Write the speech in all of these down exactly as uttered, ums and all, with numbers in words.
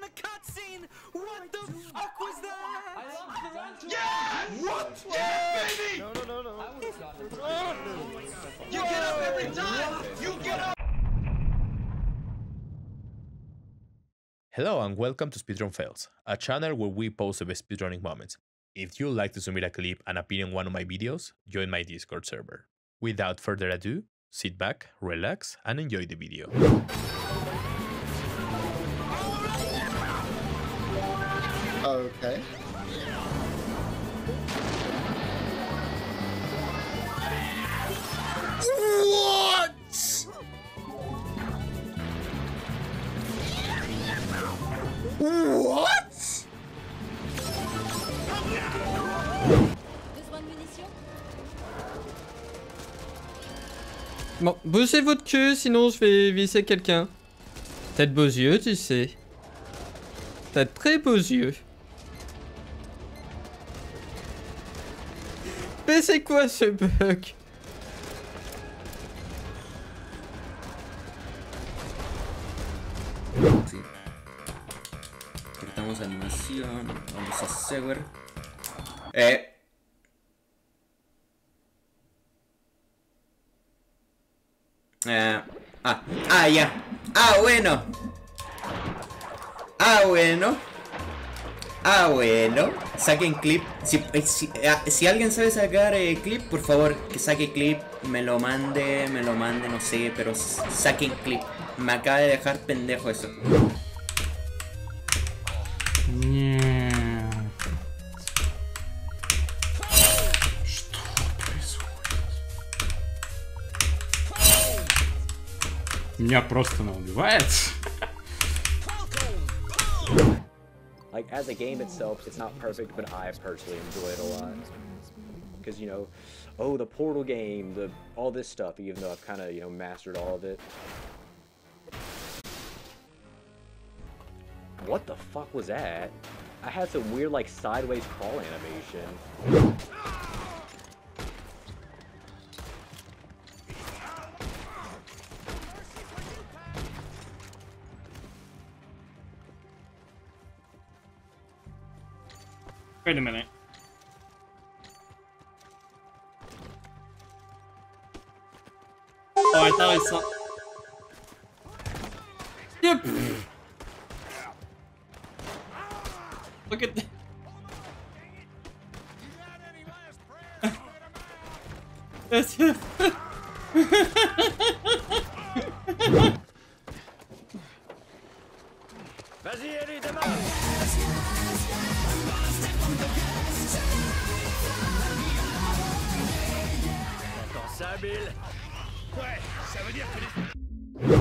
the cutscene. What the fuck was that? I love the run to Yes! What? Yes, baby! No, no, no, no. I would have gotten it. Oh, you get up every time! You get up! Hello and welcome to Speedrun Fails, a channel where we post the best speedrunning moments. If you'd like to submit a clip and appear in one of my videos, join my Discord server. Without further ado, sit back, relax, and enjoy the video. Okay. What? What? Bon, bossez votre queue, sinon je vais visser quelqu'un. T'as de beaux yeux, tu sais. T'as de très beaux yeux. Mais c'est quoi ce bug? Sí. Cortamos animación. Vamos a Sewer. Eh. Eh. Ah. Ah, ya. Ah, bueno. Ah, bueno. Ah, bueno. Saquen clip. Si, si, si alguien sabe sacar eh, clip, por favor, que saque clip. Me lo mande, me lo mande, no sé, pero saquen clip. Me acaba de dejar pendejo eso. Меня просто наубивает. Like, as a game itself, it's not perfect, but I personally enjoy it a lot. Because, you know, oh, the Portal game, the all this stuff, even though I've kind of, you know, mastered all of it. What the fuck was that? I had some weird, like, sideways crawl animation. Wait a minute. Oh, I thought I saw. Yep. Look at that. That's it. Vas-y, allez, démarre. Attends ça, Bill. Ouais, ça veut dire que les...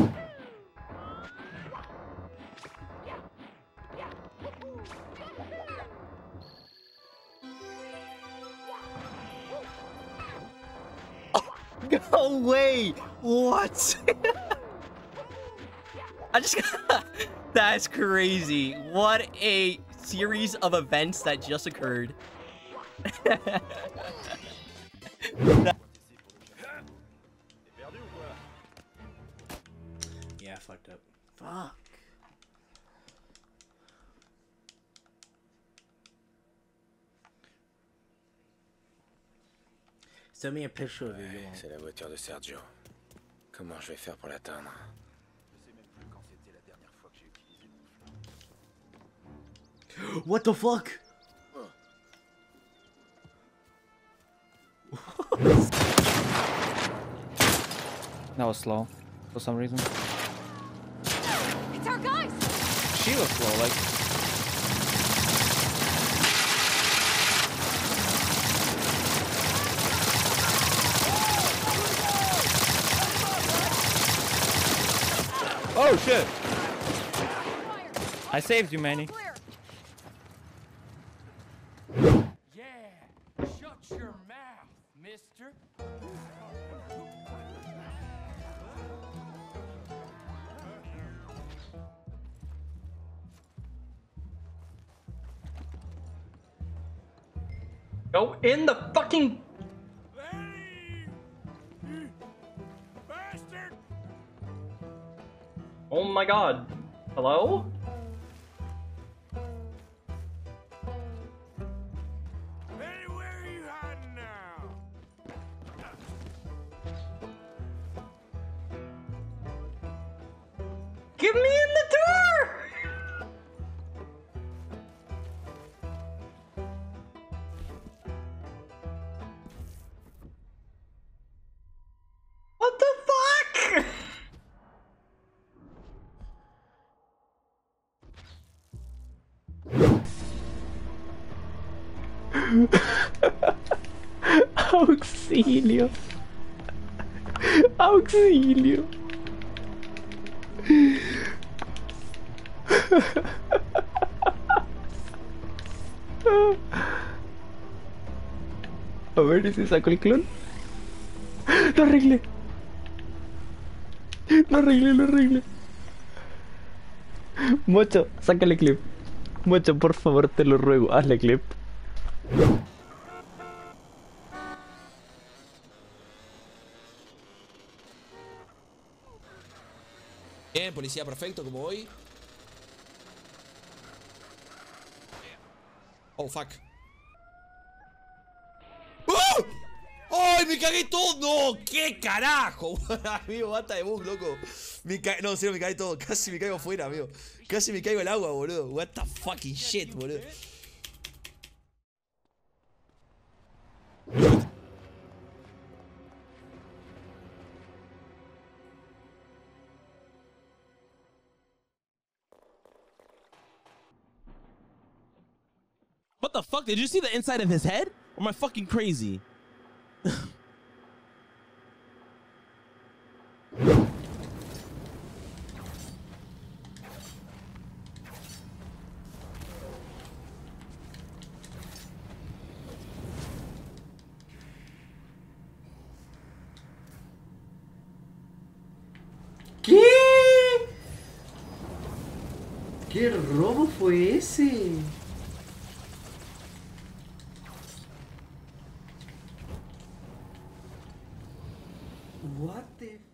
No way! What? I just got... That's crazy. What a series of events that just occurred. Yeah, I fucked up. Fuck. Send me a picture of you. C'est la voiture de Sergio. Comment je vais faire pour l'atteindre? What the fuck? That was slow for some reason. It's our guys. She was slow, like. Oh shit! I saved you, Manny. Yeah, shut your mouth, mister. Go in the fucking... Bastard! Oh my god. Hello? Get me in the door! What the fuck? Auxilio. Auxilio. A ver si saco el clon. Lo arreglé. Lo arreglé, lo arreglé. Mocho, sácale clip. Mocho, por favor, te lo ruego, hazle clip. Bien, policía, perfecto, como hoy. Oh, fuck. ¡Oh! ¡Ay, me cagué todo! ¡No! ¡Qué carajo! Amigo, bata de bug, loco. Me ca... No, en serio, me cagué todo. Casi me caigo afuera, amigo. Casi me caigo al agua, boludo. What the fucking shit, boludo. What the fuck? Did you see the inside of his head? Or am I fucking crazy? ¿Qué? ¿Qué robo fue ese? What the